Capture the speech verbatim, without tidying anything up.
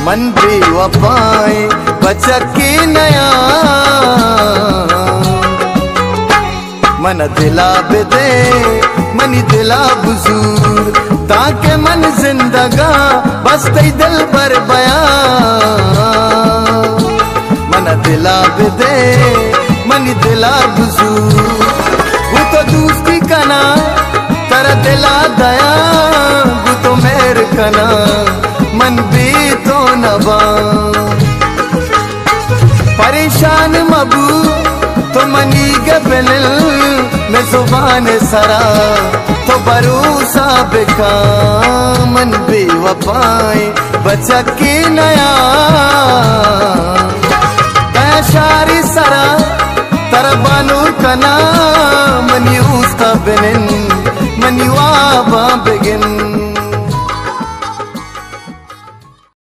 मन बेवफाए बचके नया मन दिला बेदे मनी दिला बुजूर ताके मन जिंदगा बस तई दिल पर बया मन दिला बेदे मनी दिला बुजूर वो तो दोस्ती कना तर दिला दया वो तो मेर कना मन भी तो नबा परेशान मबू तो मनी गबल में जुबान सरा तो भरोसा बेका मन बेवफाए बचके नया शारी सरा तरबानो कना मनी उस्ता बिन मनी वाबा बेगिन